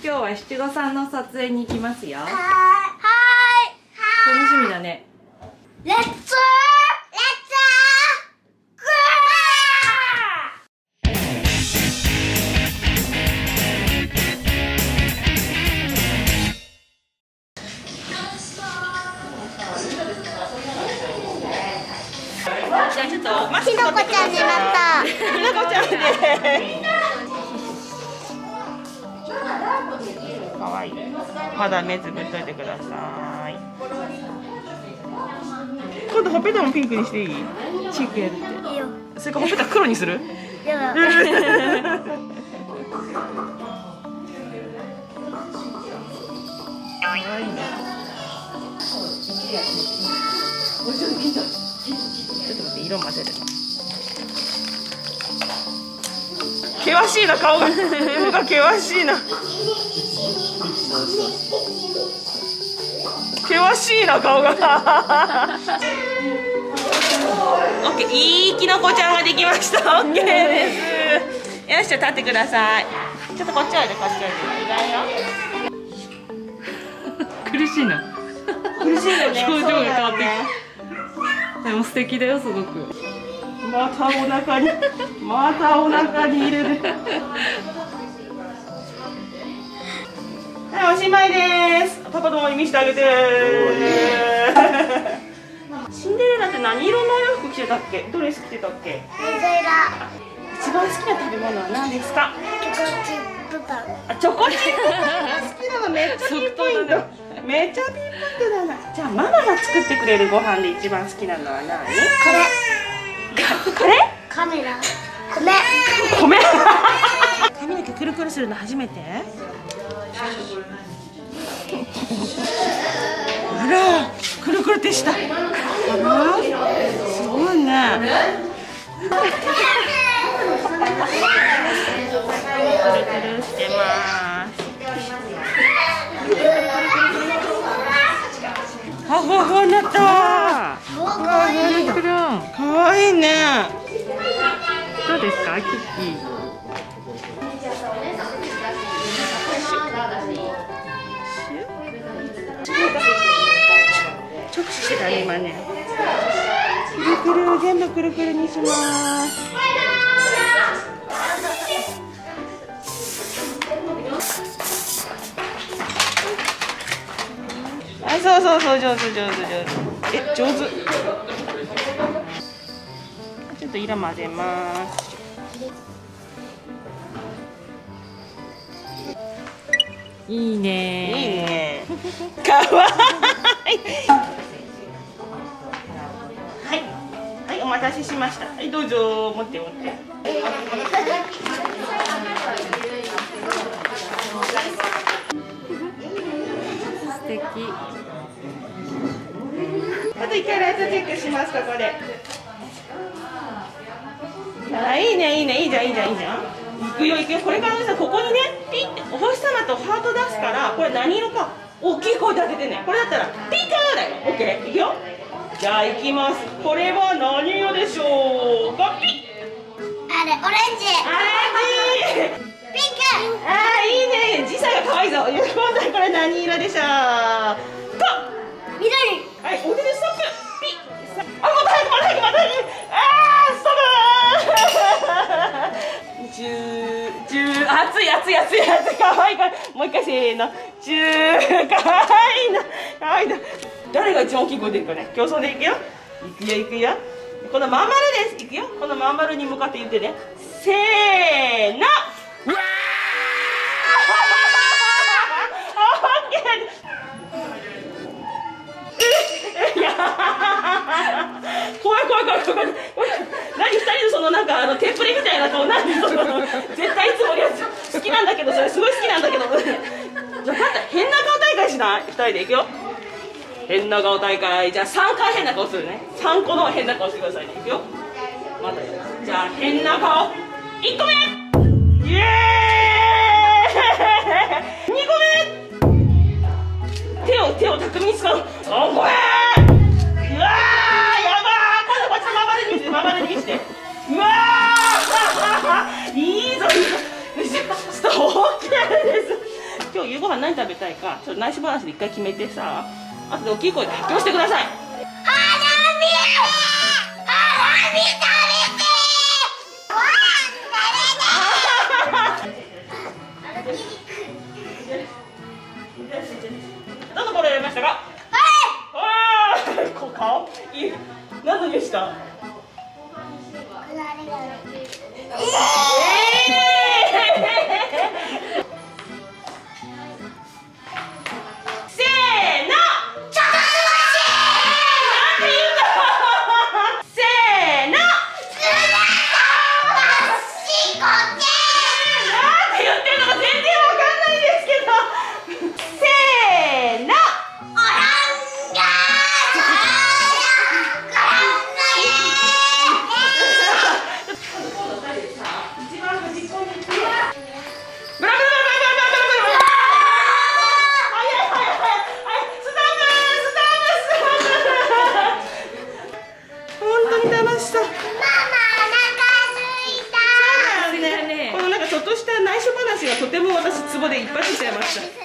今日は七五三の撮影に行きますよ。はーい。楽しみだね。 レッツじゃあちょっとマスきのこちゃんになった。 きのこちゃんで。かわいい。まだ目つぶっといてください。今度ほっぺたもピンクにしていい？チークやるって。 いいよ。 それかほっぺた黒にする？ いや。 かわいいね。ちょっと待って、色混ぜる。険しいな、顔が。顔が険しいな。険しいな、顔が。オッケー、いいきのこちゃんができました。オッケーです。よし、じゃあ立ってください。ちょっとこっちおいで、こっちおいで。苦しいな。苦しいよね。表情が変わって。でも素敵だよ、すごく。またお腹に、またお腹に入れる。はい、おしまいです。パパどもに見せてあげて。シンデレラって何色のお洋服着てたっけ？ドレス着てたっけ？ 水色。 一番好きな食べ物は何ですか？ チョコチップパン。 あ、チョコチップパンが好きなの。めっちゃピンポイント。めっちゃピンポイントだな。じゃあママが作ってくれるご飯で一番好きなのは何？これ？ カメラ。 米。髪の毛くるくるするの初めて？あら、くるくるってした。あら、すごいね。くるくるしてます。ふわふわになった。かわいいね。どうですか、キッキー。直視してたね、今ね。くるくる、全部くるくるにします。あ、そうそうそう、上手。上手。ちょっと色混ぜます。いいね。いいね。かわいい。はい、お待たせしました。はい、どうぞ、持って。素敵。あと一回ライトチェックします、ここで。あ、いいね、いいじゃん。行くよ。これからさ、ここにね、ピンってお星様とハート出すから、これ何色か大きい声で当ててね。これだったらピカーだよ。オッケー、いくよ。じゃあ行きます。これは何色でしょうか？ピッ。 あれ、オレンジ。ピンク。 あー、いいね。時差が可愛いぞ。今度はこれ何色でしょうか？ 緑。 はい、お手でストップ。ピッ。あ、また早く。あー、ストップ。熱い。かわいいから。もう一回せーの。かわいいな。誰が一番大きい声でいくかね。競争でいくよ。いくよ。このまん丸です。いくよ。このまん丸に向かって言ってね。せーの。うわ怖い。何二人のそのなんかテンプレみたいな顔、何その絶対いつものやつ好きなんだけど、それすごい好きなんだけど。じゃあ変な顔大会しない？二人でいくよ。変な顔大会。じゃあ3回変な顔するね。3個の変な顔してくださいね。いくよ。またじゃあ変な顔1個目。イエーイ。2個目。手を巧みに使う。3個目。うわー、やばー。今度こっちのまばるに見せて。うわーいいぞ。ストップ。 OK です。 今日夕ご飯何食べたいかちょっと内緒話で一回決めてさ、あとで大きい声で発表してください。何のこれやりましたか？はい。顔いい。何の匂いした？ちょっとした内緒話がとても私ツボで一発しちゃいました。